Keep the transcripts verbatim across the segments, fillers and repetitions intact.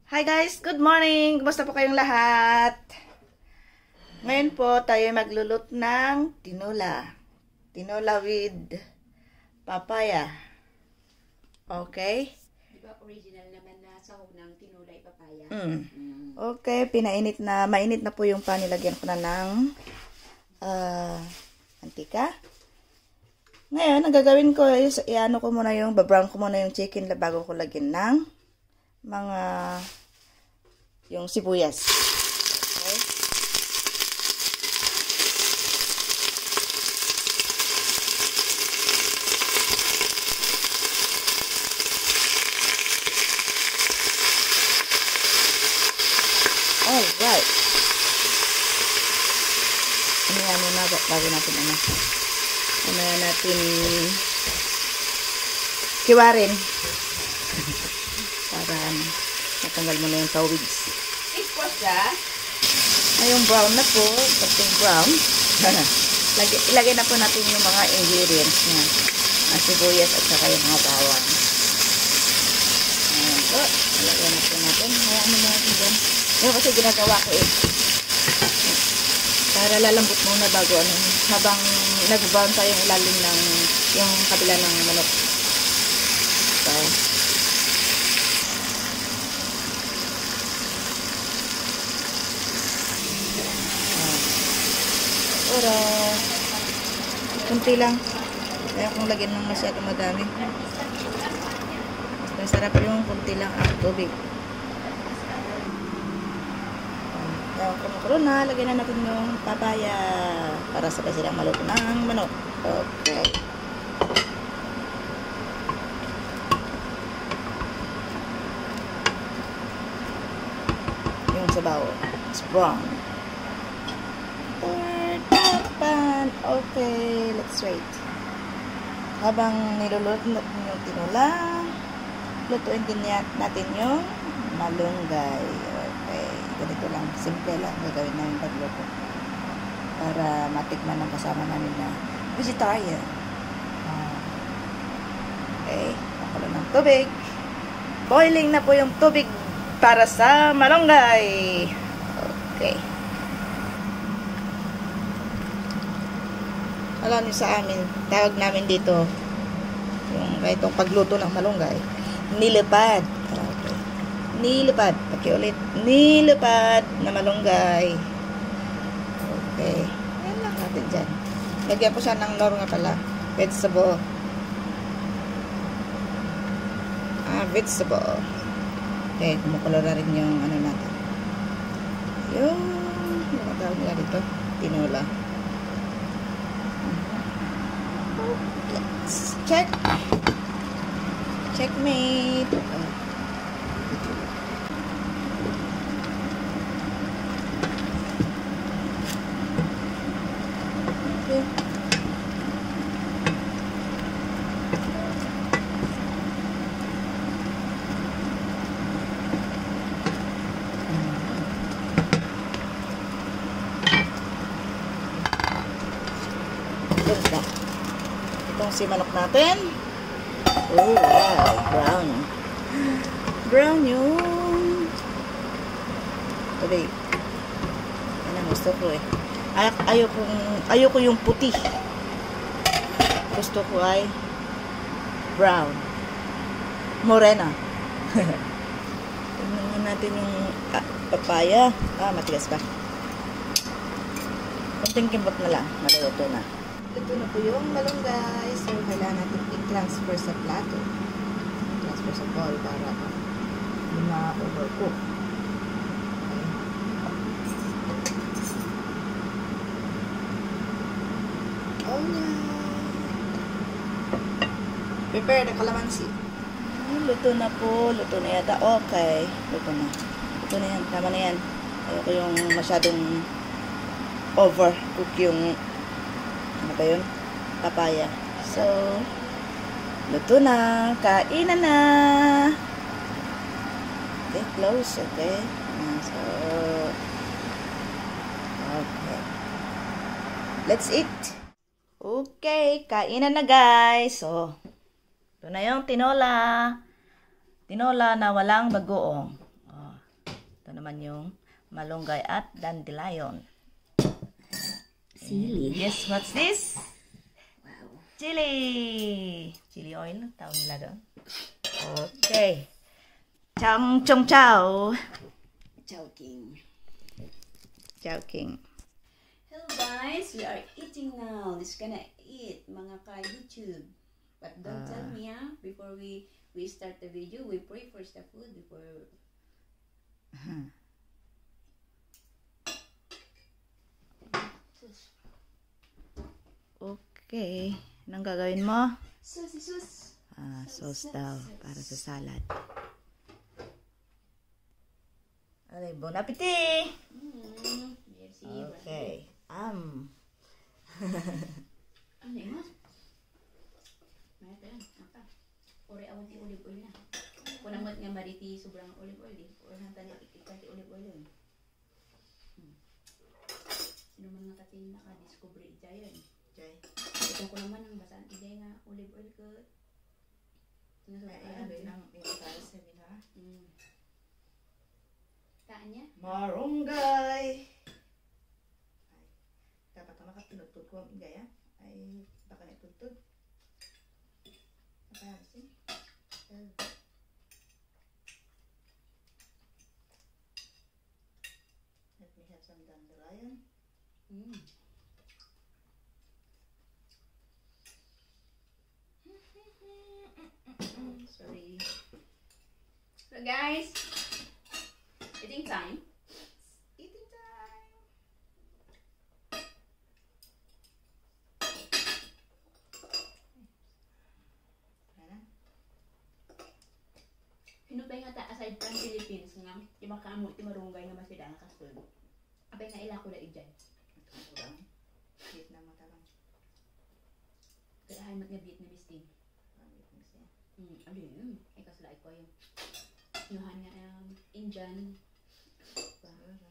Hi guys, good morning! Kumusta po kayong lahat? Ngayon po tayo maglulot ng tinola. Tinola with papaya. Okay? Di ba original naman na sahog ng tinola ay papaya? Mm. Mm. Okay, pinainit na, mainit na po yung pan. Nilagyan ko na ng uh, antika. Ngayon, ang gagawin ko is, iano ko muna yung, babrown ko muna yung chicken bago ko lagyan ng mga yung sibuyas. Okay? Alright. Ano yan muna bago natin ano. Ano natin kiwarin. Para matanggal mo na yung tawigs. Ikos ka? Ngayong brown na po, pagting brown, Lagi, ilagay na po natin yung mga ingredients niya. Ang sibuyas at saka yung mga bawang. Ayan po, ilagay na po natin. Hayaan mo natin dyan. Yung kasi ginagawa ko eh. Para lalambot muna bago ano, habang nag-brown tayo yung ilalim ng yung kabila ng manok. So, pero kunti lang. Kaya kung lagyan ng masyado madami. Masarap yung kunti lang ang tubig. Kaya kung kumukulo na, lagyan na natin yung papaya para sabay silang maluto ng manok. Okay. Yung sabaw is brown. Pan. Okay, let's wait. Habang niluluto natin yung tinola, lutuin din natin yung malunggay. Okay, ganito lang. Simple lang gagawin namin pagluto. Para matikman ng kasama namin na vegetarian. Okay, pakulo ng tubig. Boiling na po yung tubig para sa malunggay. Okay. Alam niyo sa amin, tawag namin dito yung itong pagluto ng malunggay, nilipad. Okay. Nilipad. Pakiulit. Nilipad na malunggay. Okay. Ayan lang natin dyan. Lagyan po siya ng laro nga pala. Vegetable. Ah, vegetable. Okay, kumukulo na rin yung ano natin. Yung, ano tawag nila dito? Tinola. Let's check. Checkmate. Oh. Okay. Ganda. Itong si manok natin. Oh, wow. Brown. Brown yung tubig. Yan ang gusto ko eh. Ay ayoko, ayoko yung puti. Gusto ko ay brown. Morena. Tingnan natin yung ah, papaya. Ah, matigas pa. Kunting kimbot na lang. Maluluto na. Ito na po yung malunggay. So, kailangan natin i-transfer sa plato. Transfer sa bowl para hindi ma-overcook. Okay. Alright. Prepare the calamansi. Luto na po. Luto na yata. Okay. Luto na. Luto na yan. Tama na yan. Ayoko yung masyadong overcook yung ano ba yun? Papaya. So, luto na. Kainan na. Okay, close. Okay. So, okay. Let's eat. Okay, kainan na guys. So, ito na yung tinola. Tinola na walang bagoong. Oh, naman yung malunggay at dandelion. Sili. Yes, what's this? Wow. Chili. Chili oil, tawag nila doon. Okay. Chong chong chow. Chowking. Chowking. Hello guys, we are eating now. This gonna eat mga ka YouTube. But don't Ah. tell me ah, before we we start the video, we pray first the food before. Okay. Anong gagawin mo? Sus, sus. Ah, sauce daw para sa salad. Okay, bon appetit! Mm, merci. Okay. Um. Ano yun? Mayroon yan. Apa? Ore awan ti olive oil na. Kung naman nga mariti sobrang olive oil eh. Or hanta ni ikikan ti olive oil yun. Hmm. Sino man nga kasi naka-discover ita yun. Okay. Ito ko naman ang basaan ida nga olive oil ko. Sinasabaan din. Hmm. Taan niya? Marunggay! Ay, dapat na makatunod-tod ko ang igaya. Ay, baka naitudtod. Apa sih? Uh. Let me have some dandelion. Hmm. Sorry. So guys, eating time. Eating time! Ano? Hinupay nga ta aside from Philippines nga, di makaamo ti marunggay nga masida nga kasul. Abay nga ila ko da idyan. Ito ko lang. Vietnam matabang. Kaya hamat nga Vietnamese din. Ang Vietnamese yan. Hmm, ano yun? Ay kasulay ko yung nuhan nga um, Indian. Siguro.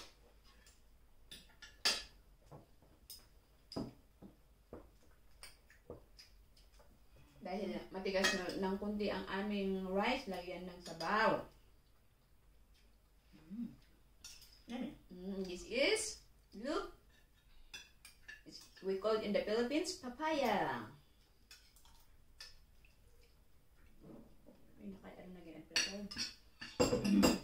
Dahil matigas na ng kundi ang aming rice, lagyan ng sabaw. Mm. Yan eh. Mm, this is, look, it's, we call it in the Philippines, papaya. Ay, naka, ano na ganyan pala.